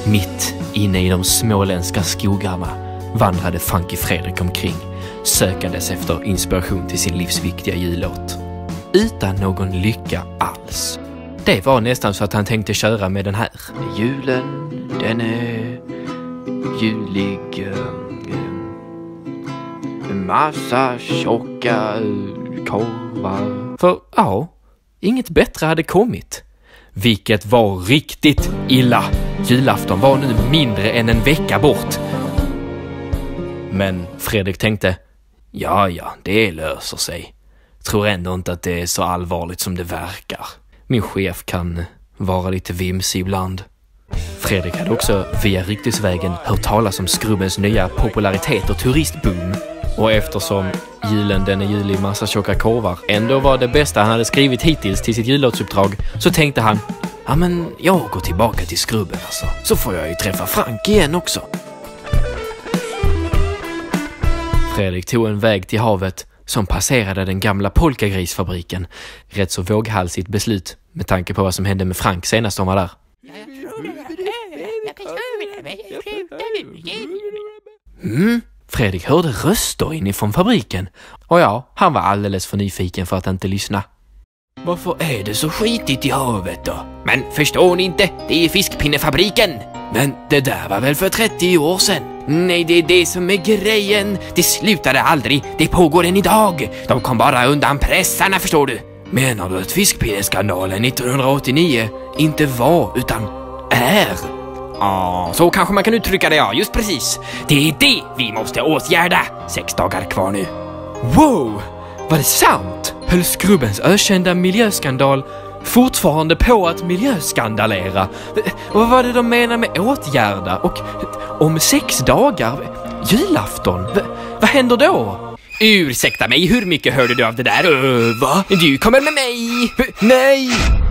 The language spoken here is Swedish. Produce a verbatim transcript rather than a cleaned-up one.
Mitt inne i de småländska skogarna vandrade Funky Fredrik omkring, sökandes efter inspiration till sin livsviktiga jullåt. Utan någon lycka alls. Det var nästan så att han tänkte köra med den här. Julen, den är julig. En massa tjocka korvar. För ja, inget bättre hade kommit. Vilket var riktigt illa. Julafton var nu mindre än en vecka bort. Men Fredrik tänkte, ja ja, det löser sig. Tror ändå inte att det är så allvarligt som det verkar. Min chef kan vara lite vimsig ibland. Fredrik hade också via ryktesvägen hört talas om Skrubbens nya popularitet och turistboom. Och eftersom julen den är julig massa tjocka korvar ändå var det bästa han hade skrivit hittills till sitt jullåtsuppdrag, så tänkte han, ja men jag går tillbaka till Skrubben alltså. Så får jag ju träffa Frank igen också. Fredrik tog en väg till havet som passerade den gamla polkagrisfabriken. Rätt så våghalsigt beslut med tanke på vad som hände med Frank senast de var där. Mm, Fredrik hörde röster inifrån fabriken. Och ja, han var alldeles för nyfiken för att inte lyssna. Varför är det så skitigt i havet då? Men förstår ni inte? Det är fiskpinnefabriken. Men det där var väl för trettio år sedan? Nej, det är det som är grejen. Det slutade aldrig. Det pågår än idag. De kom bara undan pressarna, förstår du. Menar du att fiskpinneskandalen nittonhundraåttionio inte var utan är? Ja, så kanske man kan uttrycka det, ja. Just precis. Det är det vi måste åtgärda. Sex dagar kvar nu. Wow! Var det sant? Höll Skrubbens ökända miljöskandal fortfarande på att miljöskandalera? Vad var det de menar med åtgärda? Och om sex dagar? Julafton? V- vad händer då? Ursäkta mig, hur mycket hörde du av det där? Uh, va? Du kommer med mig! Nej!